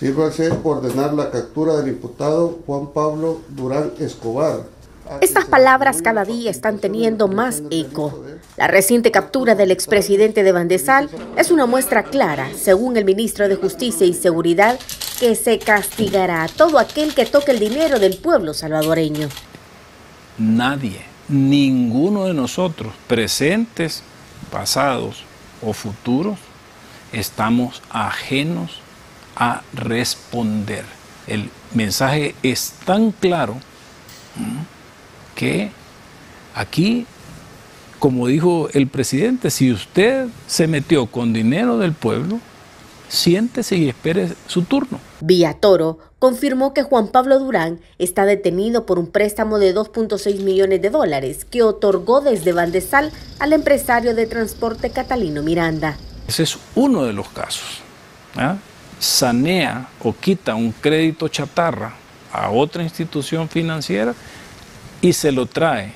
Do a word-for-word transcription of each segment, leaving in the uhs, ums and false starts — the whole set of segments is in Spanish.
Sírvase ordenar la captura del imputado Juan Pablo Durán Escobar. Estas palabras cada día están teniendo más eco. La reciente captura del expresidente de Bandesal es una muestra clara, según el ministro de Justicia y Seguridad, que se castigará a todo aquel que toque el dinero del pueblo salvadoreño. Nadie, ninguno de nosotros, presentes, pasados o futuros, estamos ajenos a responder. El mensaje es tan claro que aquí, como dijo el presidente, si usted se metió con dinero del pueblo, siéntese y espere su turno. Villatoro confirmó que Juan Pablo Durán está detenido por un préstamo de dos punto seis millones de dólares que otorgó desde Bandesal al empresario de transporte Catalino Miranda. Ese es uno de los casos. ¿Ah? Sanea o quita un crédito chatarra a otra institución financiera y se lo trae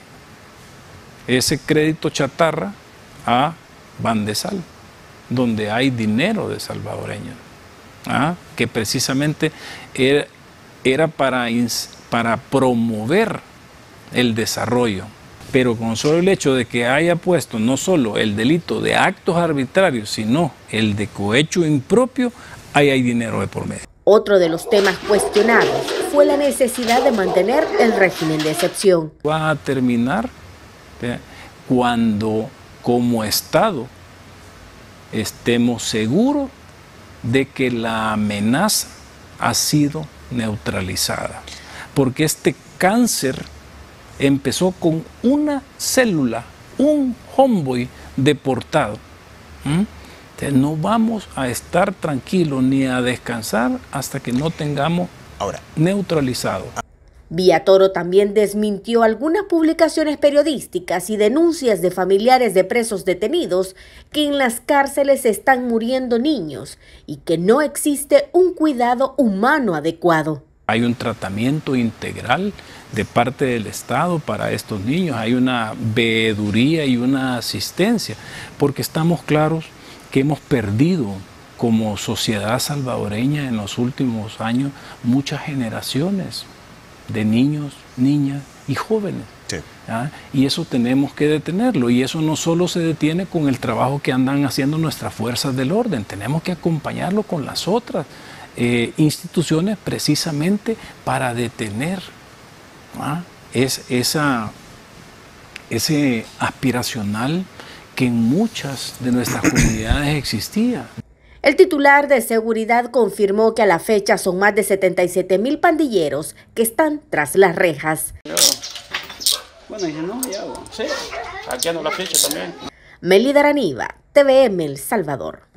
ese crédito chatarra a Bandesal, donde hay dinero de salvadoreños, ¿ah? que precisamente era, era para, para promover el desarrollo. Pero con solo el hecho de que haya puesto no solo el delito de actos arbitrarios, sino el de cohecho impropio, ahí hay dinero de por medio. Otro de los temas cuestionados fue la necesidad de mantener el régimen de excepción. Va a terminar ¿eh? cuando como Estado estemos seguros de que la amenaza ha sido neutralizada. Porque este cáncer empezó con una célula, un homeboy deportado. ¿Mm? Entonces no vamos a estar tranquilos ni a descansar hasta que no tengamos ahora neutralizado. Villatoro también desmintió algunas publicaciones periodísticas y denuncias de familiares de presos detenidos que en las cárceles están muriendo niños y que no existe un cuidado humano adecuado. Hay un tratamiento integral de parte del Estado para estos niños, hay una veeduría y una asistencia, porque estamos claros que hemos perdido como sociedad salvadoreña en los últimos años muchas generaciones de niños, niñas y jóvenes. Sí. ¿Ah? Y eso tenemos que detenerlo, y eso no solo se detiene con el trabajo que andan haciendo nuestras fuerzas del orden, tenemos que acompañarlo con las otras eh, instituciones precisamente para detener ¿ah? es, esa, ese aspiracional que en muchas de nuestras comunidades existía. El titular de seguridad confirmó que a la fecha son más de setenta y siete mil pandilleros que están tras las rejas. Bueno, dije, no, ya, sí, aquí ando la fecha también. Melida Araniva, T V M El Salvador.